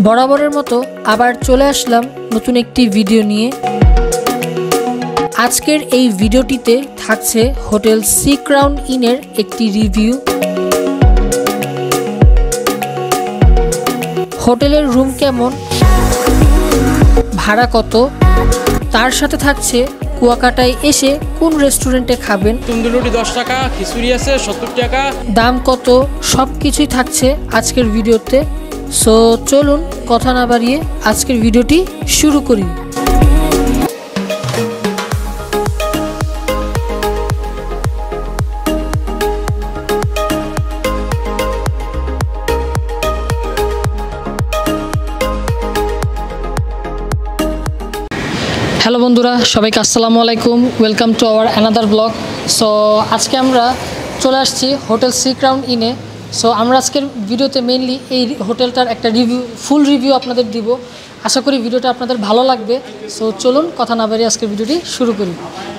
বরাবরের মতো আবার চলে আসলাম নতুন একটি ভিডিও নিয়ে। আজকের এই ভিডিওটিতে থাকছে হোটেল সি ক্রাউন ইনের একটি রিভিউ। হোটেলের রুম কেমন, ভাড়া কত, তার সাথে থাকছে কুয়াকাটায় এসে কোন রেস্টুরেন্টে খাবেন, তন্দুর রুটি 10 টাকা, খিচুড়ি আছে 70 টাকা, দাম কত, সব কিছুই থাকছে আজকের ভিডিওতে। সো চলুন কথা না বাড়িয়ে আজকের ভিডিওটি শুরু করি। হ্যালো বন্ধুরা, সবাইকে আসসালামু আলাইকুম, welcome to our another blog. So আজকে আমরা চলে আসছি হোটেল সি ক্রাউন ইনে। সো আমরা আজকের ভিডিওতে মেইনলি এই হোটেলটার একটা ফুল রিভিউ আপনাদের দিব। আশা করি ভিডিওটা আপনাদের ভালো লাগবে। সো চলুন কথা না বাড়িয়ে আজকের ভিডিওটি শুরু করি।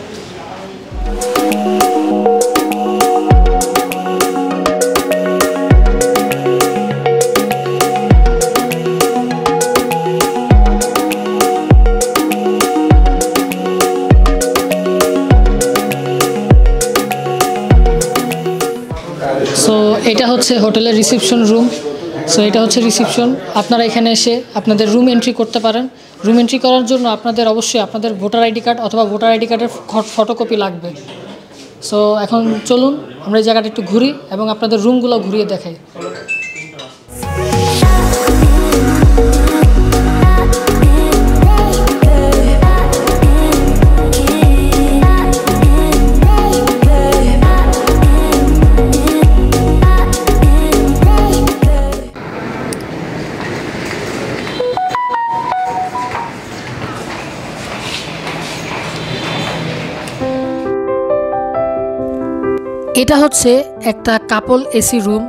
সো এটা হচ্ছে হোটেলের রিসেপশন রুম। সো এটা হচ্ছে রিসেপশন। আপনারা এখানে এসে আপনাদের রুম এন্ট্রি করতে পারেন। রুম এন্ট্রি করার জন্য আপনাদের অবশ্যই আপনাদের ভোটার আইডি কার্ড অথবা ভোটার আইডি কার্ডের ফটোকপি লাগবে। সো এখন চলুন আমরা এই জায়গাটা একটু ঘুরি এবং আপনাদের রুমগুলো ঘুরিয়ে দেখাই। এটা হচ্ছে একটা কাপল এসি রুম।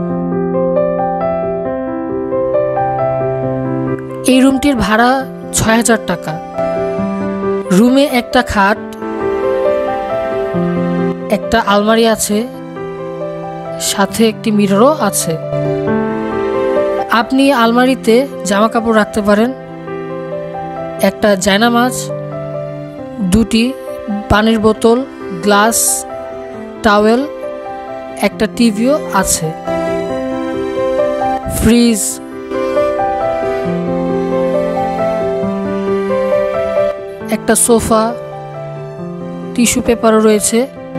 এই রুমটির ভাড়া ৬,০০০ টাকা। রুমে একটা খাট, একটা আলমারি আছে, সাথে একটি মিররও আছে। আপনি আলমারিতে জামা কাপড় রাখতে পারেন, একটা জায়নামাজ, দুটি পানির বোতল, গ্লাস, টাওয়েল, একটা টিভিও আছে, ফ্রিজ, একটা সোফা, টিস্যু পেপারও রয়েছে।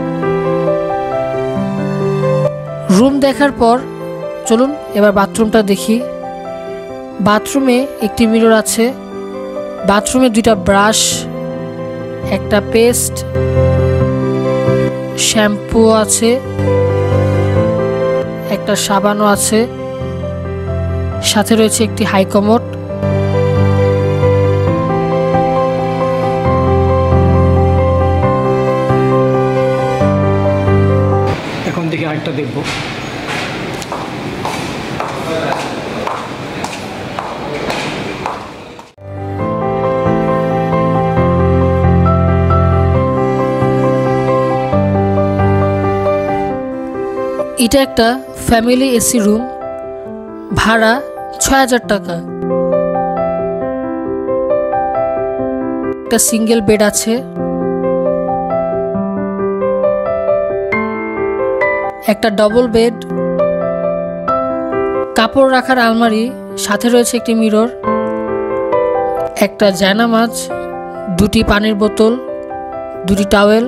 রুম দেখার পর চলুন এবার বাথরুমটা দেখি। বাথরুমে একটি মিরর আছে, বাথরুমে দুইটা ব্রাশ, একটা পেস্ট, শ্যাম্পু আছে, একটা সাবানও আছে, সাথে রয়েছে একটি হাই কমোড। এখন থেকে আরেকটা দেখব। এটা একটা ফ্যামিলি এসি রুম, ভাড়া ৬,০০০ টাকা। একটা সিঙ্গেল বেড আছে, একটা ডবল বেড, কাপড় রাখার আলমারি, সাথে রয়েছে একটি মিরর, একটা জায়নামাজ, দুটি পানির বোতল, দুটি টাওয়েল,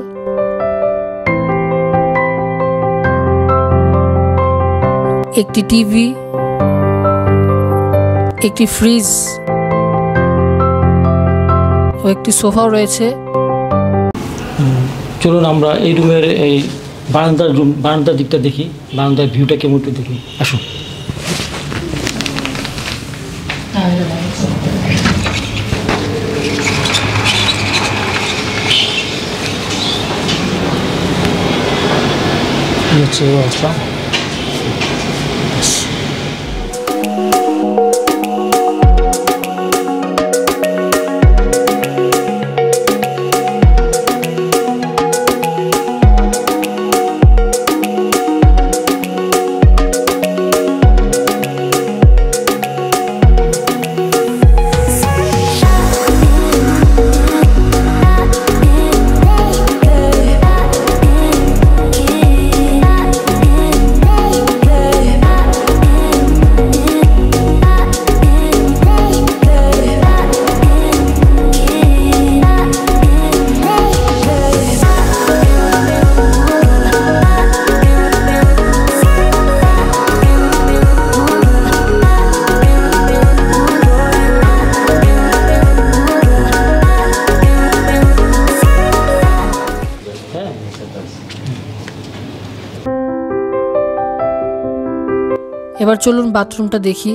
একটি টিভি, একটি ফ্রিজ ও একটি সোফাও রয়েছে। চলুন আমরা এই রুমের এই বারান্দার দিকটা দেখি, বারান্দার ভিউটা কেমন একটু দেখি। আসুন। হচ্ছে অবস্থা। এবার চলুন বাথরুমটা দেখি।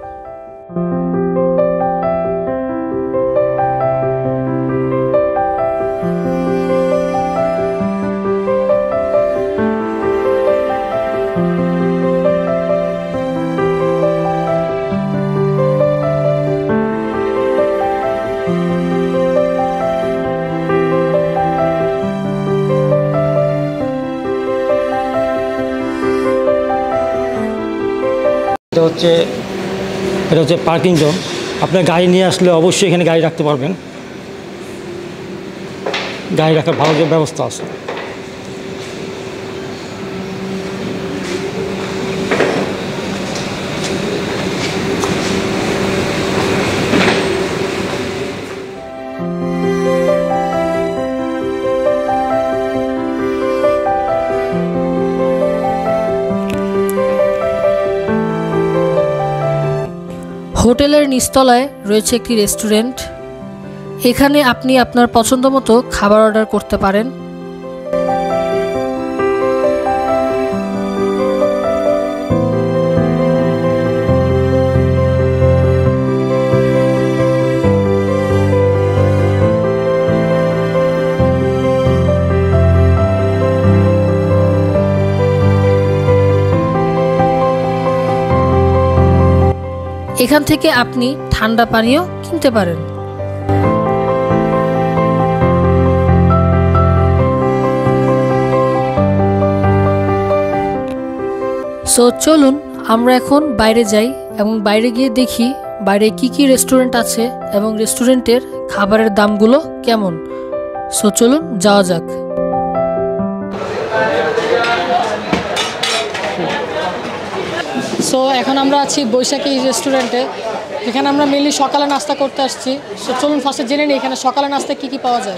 এটা হচ্ছে পার্কিং জোন। আপনার গাড়ি নিয়ে আসলে অবশ্যই এখানে গাড়ি রাখতে পারবেন, গাড়ি রাখার ভালো ব্যবস্থা আছে। হোটেলের নিচতলায় রয়েছে একটি রেস্টুরেন্ট। এখানে আপনি আপনার পছন্দ মতো খাবার অর্ডার করতে পারেন। এখান থেকে আপনি ঠান্ডা পানীয় কিনতে পারেন। সো চলুন আমরা এখন বাইরে যাই এবং বাইরে গিয়ে দেখি বাইরে কি কি রেস্টুরেন্ট আছে এবং রেস্টুরেন্টের খাবারের দামগুলো কেমন। সো চলুন যাওয়া যাক। সো এখন আমরা আছি বৈশাখী রেস্টুরেন্টে। এখানে আমরা মেনলি সকালে নাস্তা করতে আসছি। সো চলুন ফার্স্টে জেনে নিই এখানে সকালে নাস্তায় কী কী পাওয়া যায়।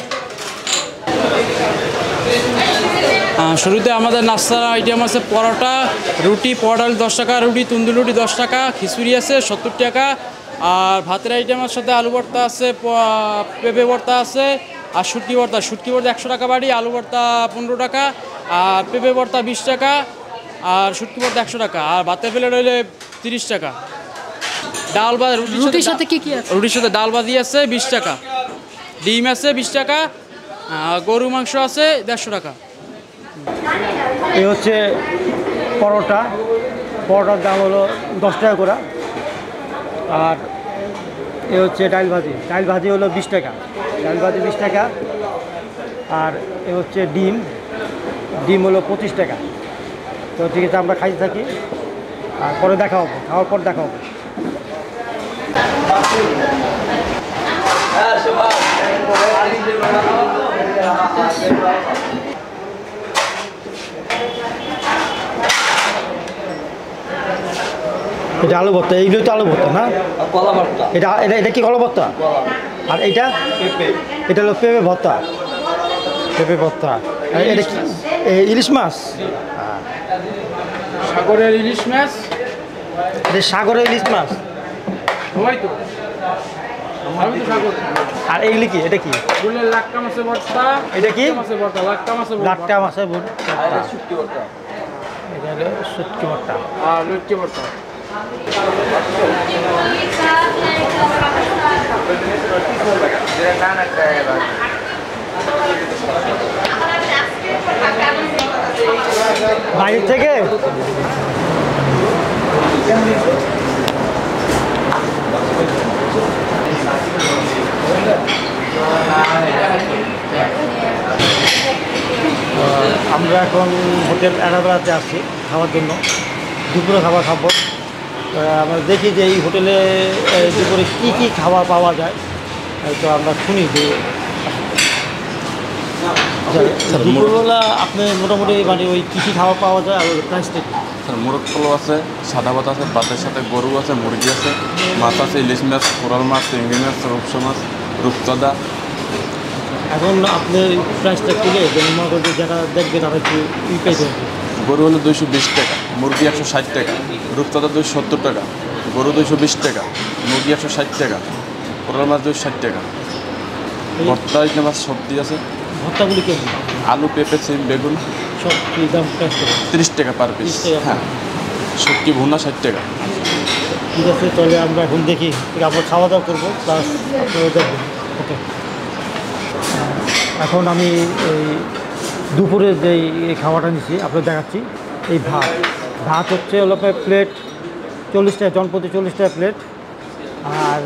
শুরুতে আমাদের নাস্তার আইটেম আছে পরোটা, রুটি। পরোটা 10 টাকা, রুটি তন্দুর রুটি 10 টাকা, খিচুড়ি আছে 70 টাকা। আর ভাতের আইটেমের সাথে আলু ভর্তা আছে, পেঁপে ভর্তা আছে, আর শুটকি ভর্তা 100 টাকা বাড়ি, আলু ভর্তা 15 টাকা, আর পেঁপে ভর্তা 20 টাকা, আর শুটকি ভর্তা 100 টাকা, আর ভাতের প্লেট হইলে 30 টাকা। ডাল বা রুটির সাথে কি কি আছে? রুটির সাথে ডাল ভাজি আছে 20 টাকা, ডিম আছে 20 টাকা, গরু মাংস আছে 150 টাকা। এই হচ্ছে পরোটা, পরোটার দাম হলো 10 টাকা করে। আর এ হচ্ছে ডাল ভাজি হলো 20 টাকা, ডাল ভাজি 20 টাকা। আর এ হচ্ছে ডিম হলো 25 টাকা। তো ঠিক আছে, আমরা খাইতে থাকি আর পরে দেখা হবে, খাওয়ার পর দেখা হবে। এটা আলু ভর্তা, এইগুলো তো আলু ভর্তা না? কলা ভর্তা। এটা কি কলা ভর্তা? আর এটা হলো পেঁপে ভর্তা। এটা কি ইলিশ মাছ? সাগরের ইলিশ মাছ। এটা সাগরের ইলিশ মাছ। আর এইগুলি কি? এটা কি? লাক্কা মাছের ভর্তা। এটা কি? লাক্কা মাছের ভর্তা। এটা হলো শুটকি ভর্তা আর লুচি ভর্তা। বাইরে থেকে আমরা এখন হোটেল অ্যানাবেলাতে আসছি খাওয়ার জন্য, দুপুরে খাবার খাবো। আমরা দেখি যে এই হোটেলে দুপুরে কী কী খাবার পাওয়া যায়। তো আমরা শুনি যে দুপুরবেলা আপনি মোটামুটি মানে ওই কী কী খাবার পাওয়া যায় আর প্রাইসটা কি? স্যার মোরগ পোলাও আছে, সাদা ভাত আছে, ভাতের সাথে গরু আছে, মুরগি আছে, মাছ আছে, ইলিশ মাছ, কোরাল মাছ, চিংড়ি মাছ, রূপসা মাছ, রূপচাঁদা। এখন আপনার প্রাইসটা তুলে মনে করতে যারা দেখবে তারা একটু পেয়ে যাবে। গরু হলো 220 টাকা, মুরগি 160 টাকা, রূপচাঁদা 270 টাকা, গরু 220 টাকা, মুরগি 160 টাকা, কোরাল মাছ 260 টাকা। ভর্তা আইটেম মাছ সবজি আছে। ভর্তাগুলি কেমন? আলু, পেঁপে, সিম, বেগুন সব কি দাম? প্রাইস 30 টাকা পার পিস। হ্যাঁ। শুটকি ভুনা 60 টাকা। ঠিক আছে, তাহলে আমরা এখন দেখি, আমরা খাওয়া দাওয়া করবো প্লাস আপনারা দেখবেন। ওকে, এখন আমি এই দুপুরে যেই খাওয়াটা নিচ্ছি আপনাদের দেখাচ্ছি। এই ভাত হচ্ছে হলো প্লেট 40 টাকা, জনপ্রতি 40 টাকা প্লেট। আর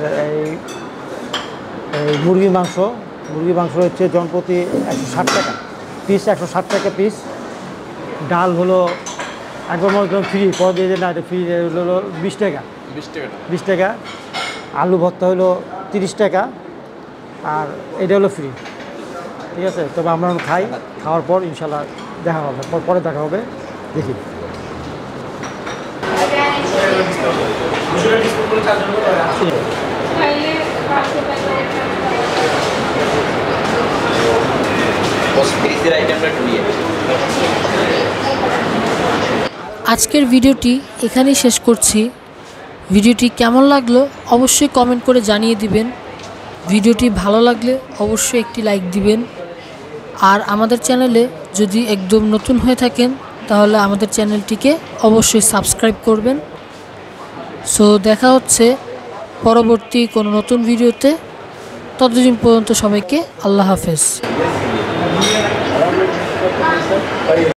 এই মুরগির মাংস হচ্ছে জনপ্রতি 160 টাকা পিস, 160 টাকা পিস। ডাল হলো একবার মনে করেন ফ্রি, পরে দিয়ে না, এটা ফ্রি হলো 20 টাকা। 20 টাকা। আলু ভর্তা হলো 30 টাকা, আর এটা হলো ফ্রি। ঠিক আছে, তবে আমরা খাই, খাওয়ার পর ইনশাল্লাহ দেখা হবে, পরে দেখা হবে। দেখি আজকের ভিডিওটি এখানেই শেষ করছি। ভিডিওটি কেমন লাগলো অবশ্যই কমেন্ট করে জানিয়ে দিবেন। ভিডিওটি ভালো লাগলে অবশ্যই একটি লাইক দিবেন। আর আমাদের চ্যানেলে যদি একদম নতুন হয়ে থাকেন তাহলে আমাদের চ্যানেলটিকে অবশ্যই সাবস্ক্রাইব করবেন। সো দেখা হচ্ছে পরবর্তী কোনো নতুন ভিডিওতে। ততদিন পর্যন্ত সবাইকে আল্লাহ হাফেজ।